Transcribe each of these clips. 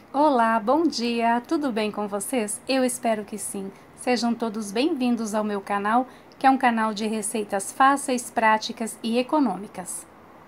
Olá, bom dia, tudo bem com vocês? Eu espero que sim. Sejam todos bem-vindos ao meu canal, que é um canal de receitas fáceis, práticas e econômicas.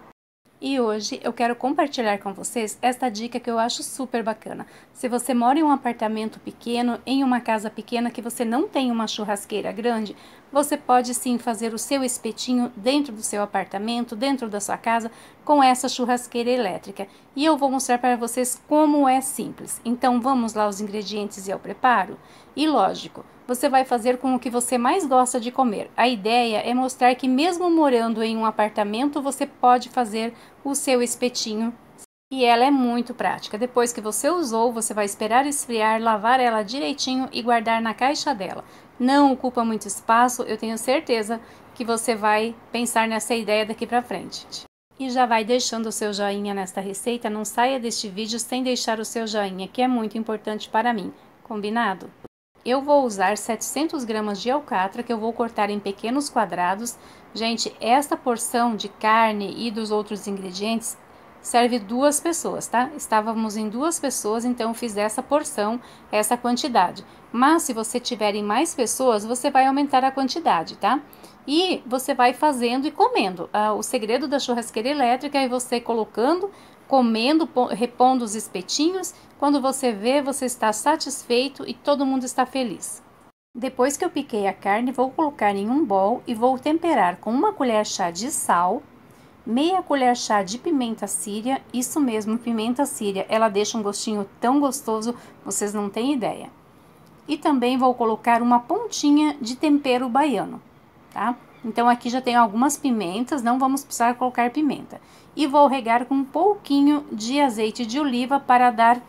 E hoje eu quero compartilhar com vocês esta dica que eu acho super bacana. Se você mora em um apartamento pequeno, em uma casa pequena que você não tem uma churrasqueira grande, você pode sim fazer o seu espetinho dentro do seu apartamento, dentro da sua casa, com essa churrasqueira elétrica. E eu vou mostrar para vocês como é simples. Então vamos lá os ingredientes e ao preparo? E lógico, você vai fazer com o que você mais gosta de comer. A ideia é mostrar que mesmo morando em um apartamento, você pode fazer o seu espetinho. E ela é muito prática. Depois que você usou, você vai esperar esfriar, lavar ela direitinho e guardar na caixa dela. Não ocupa muito espaço, eu tenho certeza que você vai pensar nessa ideia daqui para frente. E já vai deixando o seu joinha nesta receita, não saia deste vídeo sem deixar o seu joinha, que é muito importante para mim. Combinado? Eu vou usar 700 gramas de alcatra, que eu vou cortar em pequenos quadrados. Gente, esta porção de carne e dos outros ingredientes serve 2 pessoas, tá? Estávamos em 2 pessoas, então fiz essa porção, essa quantidade. Mas se você tiver em mais pessoas, você vai aumentar a quantidade, tá? E você vai fazendo e comendo. O segredo da churrasqueira elétrica é você colocando, comendo, repondo os espetinhos. Quando você vê, você está satisfeito e todo mundo está feliz. Depois que eu piquei a carne, vou colocar em um bowl e vou temperar com 1 colher chá de sal, meia colher chá de pimenta síria, isso mesmo, pimenta síria, ela deixa um gostinho tão gostoso, vocês não têm ideia. E também vou colocar uma pontinha de tempero baiano, tá? Então aqui já tenho algumas pimentas, não vamos precisar colocar pimenta. E vou regar com um pouquinho de azeite de oliva para dar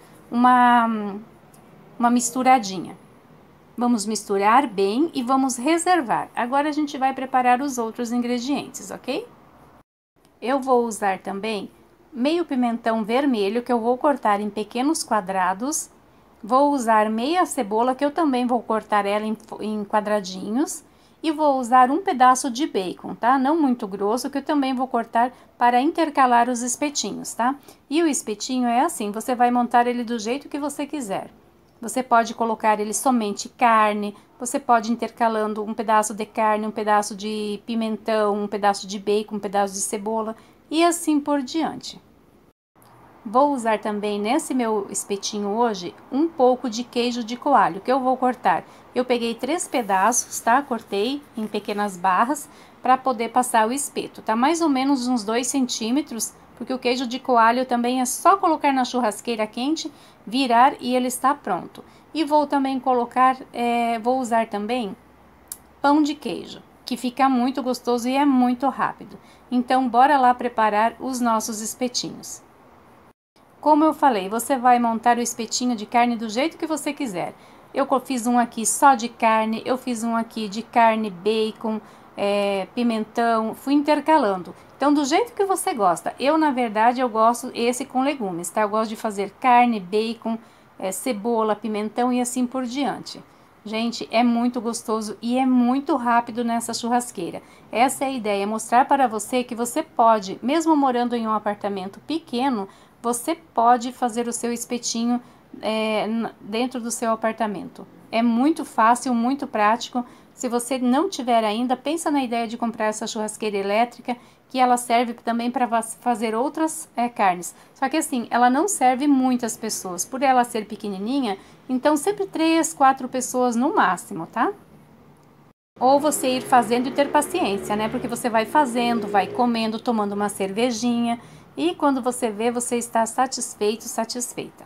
uma misturadinha. Vamos misturar bem e vamos reservar. Agora a gente vai preparar os outros ingredientes, ok? Eu vou usar também meio pimentão vermelho, que eu vou cortar em pequenos quadrados. Vou usar meia cebola, que eu também vou cortar ela em quadradinhos. E vou usar um pedaço de bacon, tá? Não muito grosso, que eu também vou cortar para intercalar os espetinhos, tá? E o espetinho é assim, você vai montar ele do jeito que você quiser. Você pode colocar ele somente carne, você pode intercalando um pedaço de carne, um pedaço de pimentão, um pedaço de bacon, um pedaço de cebola e assim por diante. Vou usar também nesse meu espetinho hoje um pouco de queijo de coalho, que eu vou cortar. Eu peguei 3 pedaços, tá? Cortei em pequenas barras para poder passar o espeto. Tá mais ou menos uns 2 centímetros, porque o queijo de coalho também é só colocar na churrasqueira quente, virar e ele está pronto. E vou também colocar, vou usar também pão de queijo, que fica muito gostoso e é muito rápido. Então, bora lá preparar os nossos espetinhos. Como eu falei, você vai montar o espetinho de carne do jeito que você quiser. Eu fiz um aqui só de carne, eu fiz um aqui de carne, bacon, pimentão, fui intercalando. Então, do jeito que você gosta. Eu, na verdade, eu gosto esse com legumes, tá? Eu gosto de fazer carne, bacon, cebola, pimentão e assim por diante. Gente, é muito gostoso e é muito rápido nessa churrasqueira. Essa é a ideia, mostrar para você que você pode, mesmo morando em um apartamento pequeno, você pode fazer o seu espetinho dentro do seu apartamento. É muito fácil, muito prático. Se você não tiver ainda, pensa na ideia de comprar essa churrasqueira elétrica, que ela serve também para fazer outras carnes. Só que assim, ela não serve muitas pessoas, por ela ser pequenininha, então sempre 3, 4 pessoas no máximo, tá? Ou você ir fazendo e ter paciência, né? Porque você vai fazendo, vai comendo, tomando uma cervejinha e quando você vê, você está satisfeito, satisfeita.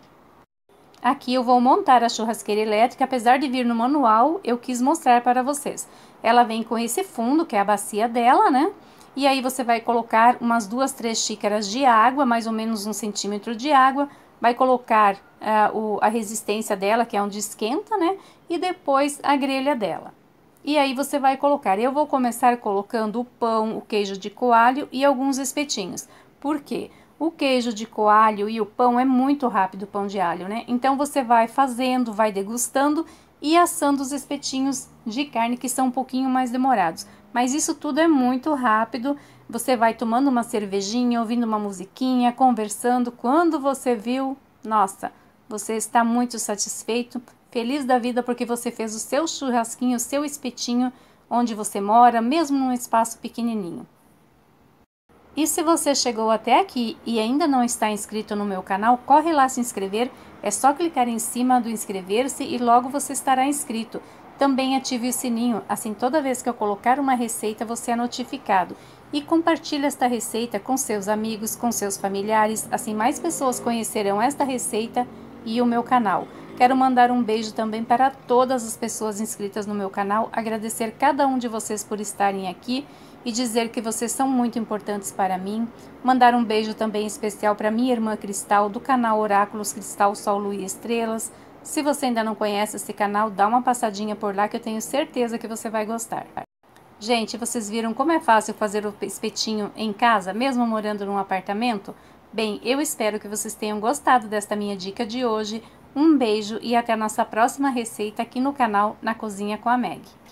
Aqui eu vou montar a churrasqueira elétrica, apesar de vir no manual, eu quis mostrar para vocês. Ela vem com esse fundo, que é a bacia dela, né? E aí você vai colocar umas 2, 3 xícaras de água, mais ou menos 1 centímetro de água. Vai colocar a resistência dela, que é onde esquenta, né? E depois a grelha dela. E aí você vai colocar, eu vou começar colocando o pão, o queijo de coalho e alguns espetinhos. Por quê? O queijo de coalho e o pão é muito rápido, o pão de alho, né? Então você vai fazendo, vai degustando e assando os espetinhos de carne, que são um pouquinho mais demorados. Mas isso tudo é muito rápido. Você vai tomando uma cervejinha, ouvindo uma musiquinha, conversando. Quando você viu, nossa, Você está muito satisfeito, feliz da vida porque você fez o seu churrasquinho, o seu espetinho onde você mora, mesmo num espaço pequenininho. E se você chegou até aqui e ainda não está inscrito no meu canal, corre lá se inscrever, é só clicar em cima do inscrever-se e logo você estará inscrito. Também ative o sininho, assim toda vez que eu colocar uma receita você é notificado. E compartilhe esta receita com seus amigos, com seus familiares, assim mais pessoas conhecerão esta receita e o meu canal. Quero mandar um beijo também para todas as pessoas inscritas no meu canal, agradecer cada um de vocês por estarem aqui e dizer que vocês são muito importantes para mim. Mandar um beijo também especial para minha irmã Cristal, do canal Oráculos Cristal, Sol, Lua e Estrelas. Se você ainda não conhece esse canal, dá uma passadinha por lá que eu tenho certeza que você vai gostar. Gente, vocês viram como é fácil fazer o espetinho em casa, mesmo morando num apartamento? Bem, eu espero que vocês tenham gostado desta minha dica de hoje. Um beijo e até a nossa próxima receita aqui no canal Na Cozinha com a Meg.